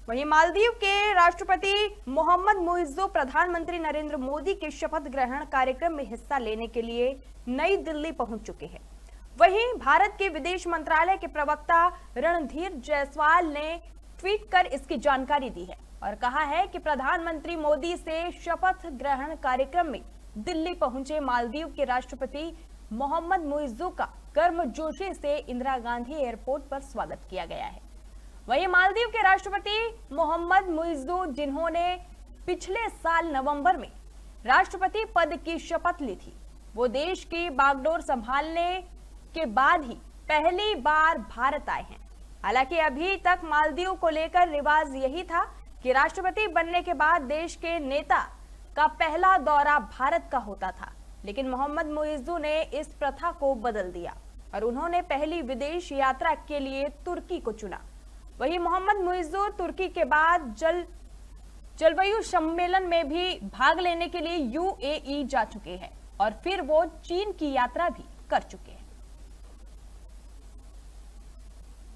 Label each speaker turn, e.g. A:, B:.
A: वहीं मालदीव के राष्ट्रपति मोहम्मद मुइज्जो प्रधानमंत्री नरेंद्र मोदी के शपथ ग्रहण कार्यक्रम में हिस्सा लेने के लिए नई दिल्ली पहुंच चुके हैं। वहीं भारत के विदेश मंत्रालय के प्रवक्ता रणधीर जायसवाल ने ट्वीट कर इसकी जानकारी दी है और कहा है कि प्रधानमंत्री मोदी से शपथ ग्रहण कार्यक्रम में दिल्ली पहुंचे मालदीव के राष्ट्रपति मोहम्मद मुइज्जो का गर्मजोशी से इंदिरा गांधी एयरपोर्ट पर स्वागत किया गया है। वहीं मालदीव के राष्ट्रपति मोहम्मद मुइज्जो, जिन्होंने पिछले साल नवंबर में राष्ट्रपति पद की शपथ ली थी, वो देश की बागडोर संभालने के बाद ही पहली बार भारत आए हैं। हालांकि अभी तक मालदीव को लेकर रिवाज यही था कि राष्ट्रपति बनने के बाद देश के नेता का पहला दौरा भारत का होता था, लेकिन मोहम्मद मुइज्जो ने इस प्रथा को बदल दिया और उन्होंने पहली विदेश यात्रा के लिए तुर्की को चुना। वहीं मोहम्मद मुइज्जो तुर्की के बाद जलवायु सम्मेलन में भी भाग लेने के लिए यूएई जा चुके हैं और फिर वो चीन की यात्रा भी कर चुके हैं।